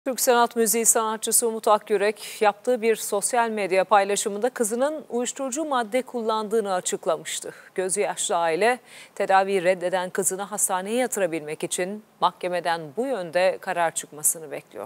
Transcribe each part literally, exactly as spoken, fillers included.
Türk sanat müziği sanatçısı Umut Akyürek yaptığı bir sosyal medya paylaşımında kızının uyuşturucu madde kullandığını açıklamıştı. Gözü yaşlı aile tedaviyi reddeden kızını hastaneye yatırabilmek için mahkemeden bu yönde karar çıkmasını bekliyor.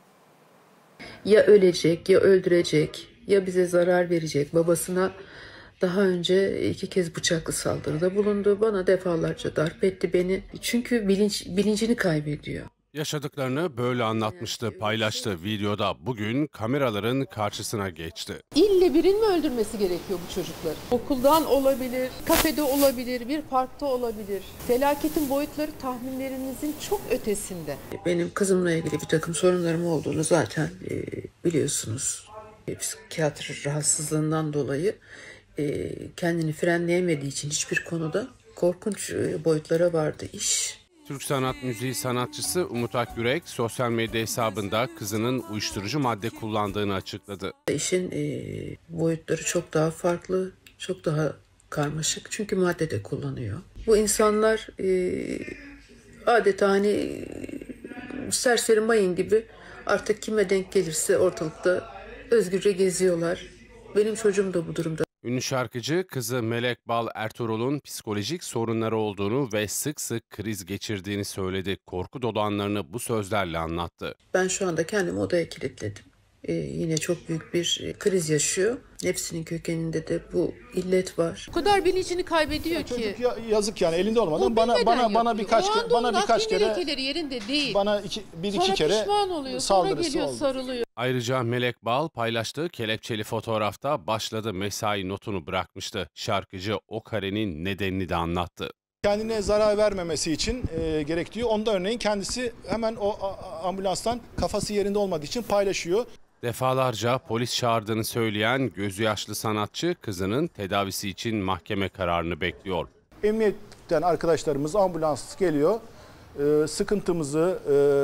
Ya ölecek, ya öldürecek, ya bize zarar verecek. Babasına daha önce iki kez bıçaklı saldırıda bulundu. Bana defalarca darp etti beni. Çünkü bilinç, bilincini kaybediyor. Yaşadıklarını böyle anlatmıştı, paylaştı. Videoda bugün kameraların karşısına geçti. İlle birinin mi öldürmesi gerekiyor bu çocukları? Okuldan olabilir, kafede olabilir, bir parkta olabilir. Felaketin boyutları tahminlerimizin çok ötesinde. Benim kızımla ilgili bir takım sorunlarım olduğunu zaten e, biliyorsunuz. E, psikiyatri rahatsızlığından dolayı e, kendini frenleyemediği için hiçbir konuda korkunç e, boyutlara vardı iş. Türk sanat müziği sanatçısı Umut Akyürek sosyal medya hesabında kızının uyuşturucu madde kullandığını açıkladı. İşin e, boyutları çok daha farklı, çok daha karmaşık çünkü madde de kullanıyor. Bu insanlar e, adeta hani serseri mayın gibi artık kime denk gelirse ortalıkta özgürce geziyorlar. Benim çocuğum da bu durumda. Ünlü şarkıcı kızı Melek Bal Ertuğrul'un psikolojik sorunları olduğunu ve sık sık kriz geçirdiğini söyledi. Korku dolu anlarını bu sözlerle anlattı. Ben şu anda kendimi odaya kilitledim. Ee, yine çok büyük bir kriz yaşıyor. Hepsinin kökeninde de bu illet var. O kadar bilincini kaybediyor ya ki. Çocuk ya, yazık yani elinde olmadan O bana bana yapıyor. bana birkaç o kere bana birkaç kere lekeleri yerinde değil. bana iki, bir iki sonra kere pişman oluyor. Sonra saldırısı geliyor oldu. sarılıyor. Ayrıca Melek Bal paylaştığı kelepçeli fotoğrafta başladı mesai notunu bırakmıştı. Şarkıcı o karenin nedenini de anlattı. Kendine zarar vermemesi için e, gerek diyor. Onda örneğin kendisi hemen o a, ambulanstan kafası yerinde olmadığı için paylaşıyor. Defalarca polis çağırdığını söyleyen gözü yaşlı sanatçı kızının tedavisi için mahkeme kararını bekliyor. Emniyetten arkadaşlarımız ambulans geliyor. E, sıkıntımızı,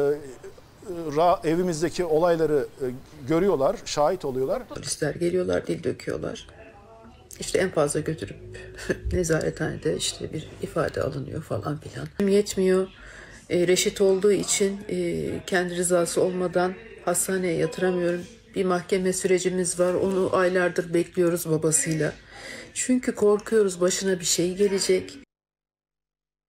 e, ra, evimizdeki olayları e, görüyorlar, şahit oluyorlar. Polisler geliyorlar, dil döküyorlar. İşte en fazla götürüp nezarethanede işte bir ifade alınıyor falan filan. Yetmiyor. E, reşit olduğu için e, kendi rızası olmadan hastaneye yatıramıyorum. Bir mahkeme sürecimiz var. Onu aylardır bekliyoruz babasıyla. Çünkü korkuyoruz başına bir şey gelecek.